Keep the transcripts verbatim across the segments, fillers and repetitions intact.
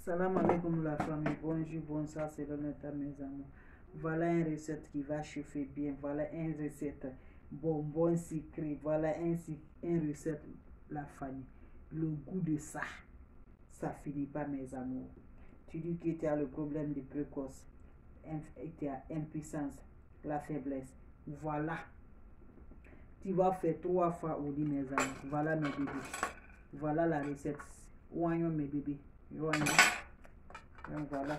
Salam alaikum la famille, bonjour, bonsoir, c'est l'honnête mes amis. Voilà une recette qui va chauffer bien, voilà une recette bonbon sucré, voilà une, une recette la famille. Le goût de ça, ça finit pas mes amours. Tu dis que tu as le problème de précoce, tu as impuissance, la faiblesse, voilà. Tu vas faire trois fois au lit mes amis, voilà mes bébés. Voilà la recette, oignon mes bébés, oignon. Donc voilà.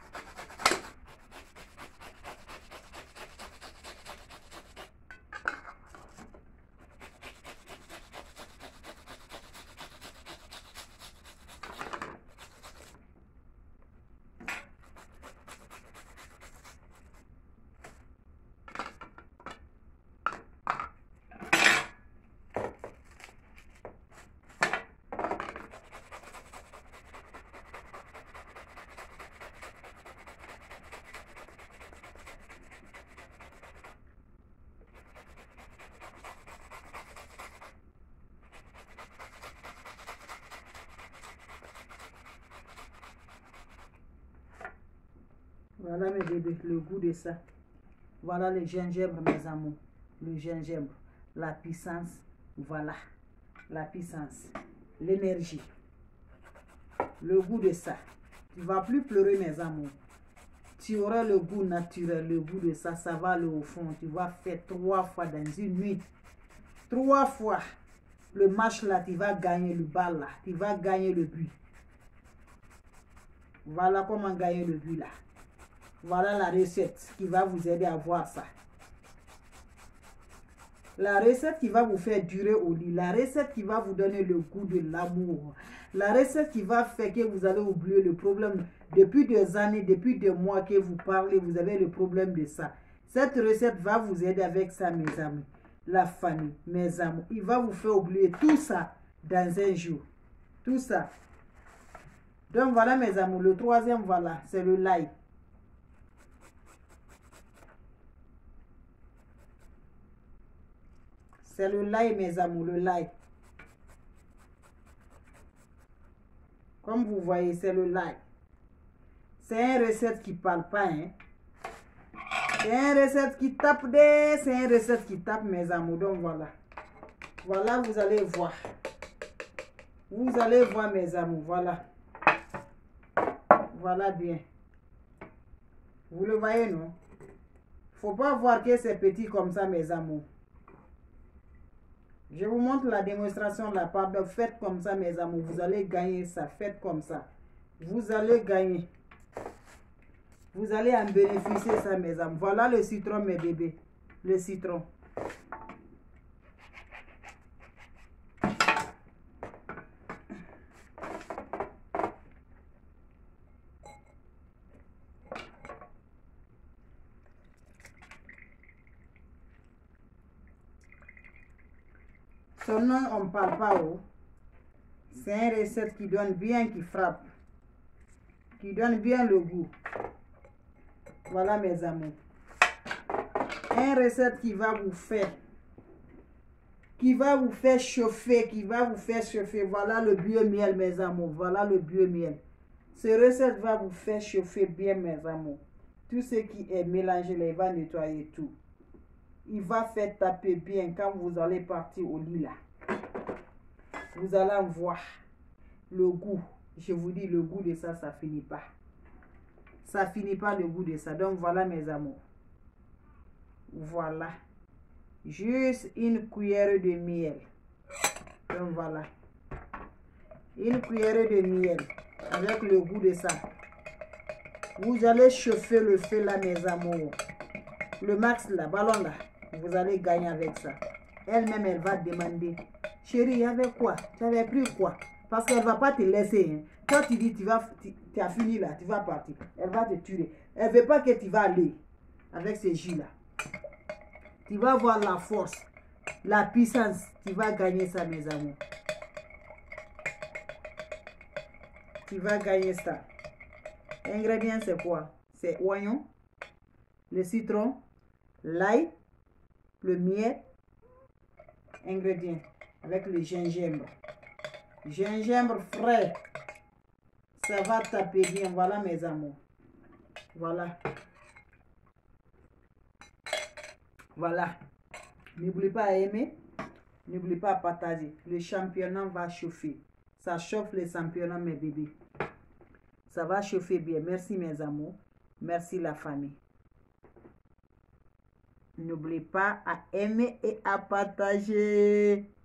Voilà mes bébés, le goût de ça. Voilà le gingembre mes amours. Le gingembre, la puissance, voilà. La puissance, l'énergie. Le goût de ça. Tu ne vas plus pleurer mes amours. Tu auras le goût naturel, le goût de ça. Ça va aller au fond. Tu vas faire trois fois dans une nuit. Trois fois. Le match là, tu vas gagner le bal là. Tu vas gagner le but. Voilà comment gagner le but là. Voilà la recette qui va vous aider à voir ça. La recette qui va vous faire durer au lit. La recette qui va vous donner le goût de l'amour. La recette qui va faire que vous allez oublier le problème. Depuis des années, depuis des mois que vous parlez, vous avez le problème de ça. Cette recette va vous aider avec ça, mes amis. La famille, mes amis. Il va vous faire oublier tout ça dans un jour. Tout ça. Donc voilà, mes amis. Le troisième, voilà, c'est le l'ail. C'est le l'ail, mes amours, le l'ail. Comme vous voyez, c'est le l'ail. C'est une recette qui ne parle pas, hein. C'est une recette qui tape des... C'est une recette qui tape, mes amours. Donc voilà. Voilà, vous allez voir. Vous allez voir, mes amours. Voilà. Voilà bien. Vous le voyez, non? Il ne faut pas voir que c'est petit comme ça, mes amours. Je vous montre la démonstration de la part de faites comme ça, mes amours. Vous allez gagner ça. Faites comme ça. Vous allez gagner. Vous allez en bénéficier ça, mes amours. Voilà le citron, mes bébés. Le citron. Son nom, on ne parle pas haut. C'est une recette qui donne bien, qui frappe. Qui donne bien le goût. Voilà, mes amours. Une recette qui va vous faire. Qui va vous faire chauffer. Qui va vous faire chauffer. Voilà le bio-miel, mes amours. Voilà le bio-miel. Cette recette va vous faire chauffer bien, mes amours. Tout ce qui est mélangé, là, il va nettoyer tout. Il va faire taper bien quand vous allez partir au lit là. Vous allez en voir le goût. Je vous dis, le goût de ça, ça finit pas. Ça finit pas le goût de ça. Donc voilà, mes amours. Voilà. Juste une cuillère de miel. Donc voilà. Une cuillère de miel avec le goût de ça. Vous allez chauffer le feu là, mes amours. Le max là, ballon là. Vous allez gagner avec ça. Elle-même, elle va demander, chérie, il y avait quoi? Tu avais pris quoi? Parce qu'elle ne va pas te laisser. Hein. Quand tu dis, tu, vas, tu, tu as fini là, tu vas partir. Elle va te tuer. Elle ne veut pas que tu vas aller avec ce jus là. Tu vas voir la force, la puissance. Tu vas gagner ça, mes amis. Tu vas gagner ça. Ingrédients, c'est quoi? C'est oignon, le citron, l'ail, le miel, ingrédients avec le gingembre. Gingembre frais. Ça va taper bien. Voilà mes amours. Voilà. Voilà. N'oubliez pas à aimer. N'oubliez pas à partager. Le championnat va chauffer. Ça chauffe le championnat, mes bébés. Ça va chauffer bien. Merci mes amours. Merci la famille. N'oubliez pas à aimer et à partager.